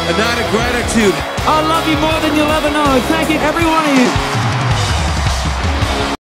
a night of gratitude. I love you more than you'll ever know. Thank you, every one of you.